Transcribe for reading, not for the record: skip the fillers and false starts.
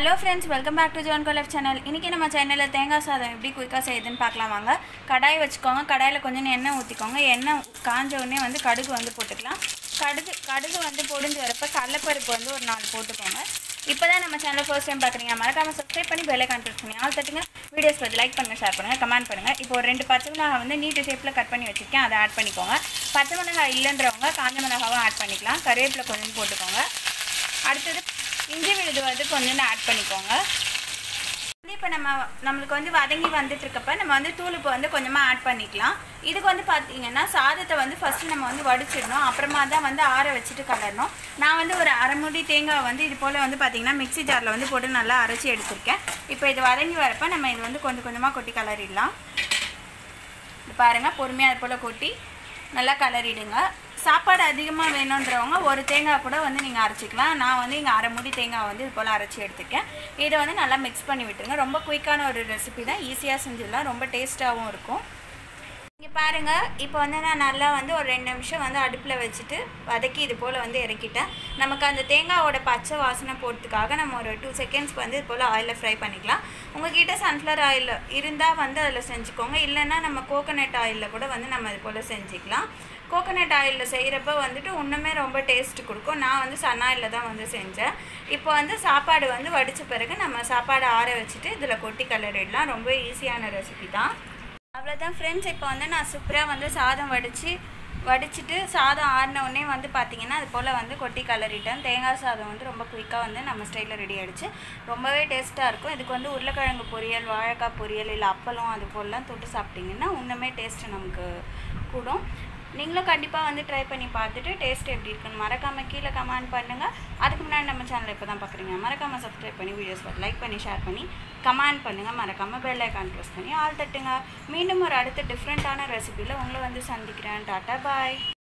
Hello friends welcome back to John कोलेफ channel. इनकी நம்ம சேனல்ல தேங்காய் சாதம் எப்படி குயிக்கா செய்யுதுன்னு பார்க்கலாம் வாங்க। கடாய் வச்சுக்கோங்க। கடாயில கொஞ்சம் எண்ணெய் ஊத்திக்கோங்க। எண்ணெய் காஞ்ச உடனே வந்து கடுகு வந்து போட்டுக்கலாம்। கடுகு வந்து பொரிஞ்சு வரப்ப கடலைப்பருப்பு வந்து ஒரு 4 போட்டுக்கோங்க। இப்போதான் நம்ம சேனலை ஃபர்ஸ்ட் டைம் பார்க்குறீங்க மறக்காம சப்ஸ்கிரைப் பண்ணி பெல் ஐகான் பிரஸ் பண்ணி ஆல் தட்டுங்க। வீடியோஸ் பார்த்து லைக் பண்ணுங்க, ஷேர் பண்ணுங்க, கமெண்ட் பண்ணுங்க। இப்போ ஒரு 2 பச்சை மிளகாய் வந்து நீட் ஷேப்ல கட் பண்ணி வச்சிருக்கேன், அதை ஆட் பண்ணிக்கோங்க। பச்சை மிளகாய் இல்லன்றவங்க காஞ்ச மிளகாவை ஆட் பண்ணிக்கலாம்। கறிவேப்பிலை கொஞ்சம் போட்டுக்கோங்க। அடுத்து இஞ்சி விழுது வந்து கொஞ்சம் ஆட் பண்ணிக்கோங்க। இப்போ நம்மளுக்கு வந்து வதங்கி வந்துட்டு இருக்கப்ப நம்ம வந்து தூளுப்பு வந்து கொஞ்சமாக ஆட் பண்ணிக்கலாம்। இதுக்கு வந்து பார்த்தீங்கன்னா சாதத்தை வந்து ஃபஸ்ட்டு நம்ம வந்து வடிச்சிடணும், அப்புறமா தான் வந்து ஆற வச்சுட்டு கலரணும்। நான் வந்து ஒரு அரை மூடி தேங்காய் வந்து இது போல் வந்து பார்த்தீங்கன்னா மிக்ஸி ஜாரில் வந்து போட்டு நல்லா அரைச்சி எடுத்திருக்கேன்। இப்போ இது வதங்கி வரப்போ நம்ம இது வந்து கொஞ்சம் கொஞ்சமாக கொட்டி கலரிடலாம்। இது பாருங்கள், பொறுமையாக அது போல் கொட்டி நல்லா கலரிடுங்க। சாப்பாடு அதிகமாக வேணுன்றவங்க ஒரு தேங்காய் கூட வந்து நீங்கள் அரைச்சிக்கலாம்। நான் வந்து இங்கே அரை மூடி தேங்காய் வந்து இது போல் அரைச்சி எடுத்துக்கேன்। இதை வந்து நல்லா மிக்ஸ் பண்ணி விட்டுருங்க। ரொம்ப குயிக்கான ஒரு ரெசிபி தான், ஈஸியாக செஞ்சிடலாம், ரொம்ப டேஸ்ட்டாகவும் இருக்கும்। இங்கே பாருங்கள், இப்போ வந்து நான் நல்லா வந்து ஒரு 2 நிமிஷம் வந்து அடுப்பில் வச்சுட்டு வதக்கி இது போல் வந்து இறக்கிட்டேன்। நமக்கு அந்த தேங்காயோட பச்சை வாசனை போகிறதுக்காக நம்ம ஒரு 2 செகண்ட்ஸ் வந்து இது போல் ஆயிலில் ஃப்ரை பண்ணிக்கலாம்। உங்கள்கிட்ட சன்ஃப்ளவர் ஆயில் இருந்தால் வந்து அதில் செஞ்சுக்கோங்க, இல்லைன்னா நம்ம கோகோனட் ஆயிலில் கூட வந்து நம்ம இது போல் செஞ்சுக்கலாம்। கோகோனட் ஆயிலில் செய்கிறப்ப வந்துட்டு இன்னுமே ரொம்ப டேஸ்ட் கொடுக்கும்। நான் வந்து சன் ஆயிலில் தான் வந்து செஞ்சேன்। இப்போ வந்து சாப்பாடு வந்து வடித்த பிறகு நம்ம சாப்பாடு ஆற வச்சுட்டு இதில் கொட்டி கலரிடலாம்। ரொம்ப ஈஸியான ரெசிபி தான், அவ்வளோதான் ஃப்ரெண்ட்ஸ்। இப்போ வந்து நான் சூப்பராக வந்து சாதம் வடிச்சிட்டு சாதம் ஆறின உடனே வந்து பார்த்திங்கன்னா அது போல் வந்து கொட்டி கலரிட்டேன்। தேங்காய் சாதம் வந்து ரொம்ப குயிக்காக வந்து நம்ம ஸ்டைலில் ரெடி ஆகிடுச்சு, ரொம்பவே டேஸ்ட்டாக இருக்கும்। இதுக்கு வந்து உருளைக்கிழங்கு பொரியல், வாழைக்காய் பொரியல், இல்லை அப்பளம் அது போலலாம் தொட்டு சாப்பிட்டிங்கன்னா இன்னுமே டேஸ்ட்டு நமக்கு கூடும்। நீங்களும் கண்டிப்பாக வந்து ட்ரை பண்ணி பார்த்துட்டு டேஸ்ட் எப்படி இருக்குன்னு மறக்காமல் கீழே கமெண்ட் பண்ணுங்கள்। அதுக்கு முன்னாடி நம்ம சேனலை இப்போ தான் பார்க்குறீங்க மறக்காமல் சப்ஸ்கிரைப் பண்ணி வீடியோஸ் பார்த்து லைக் பண்ணி ஷேர் பண்ணி கமெண்ட் பண்ணுங்கள், மறக்காமல் பெல் ஐகான் ப்ரெஸ் பண்ணி ஆல் தட்டுங்க। மீண்டும் ஒரு அடுத்த டிஃப்ரெண்ட்டான ரெசிபியில் உங்களை வந்து சந்திக்கிறேன்। டாட்டா பாய்।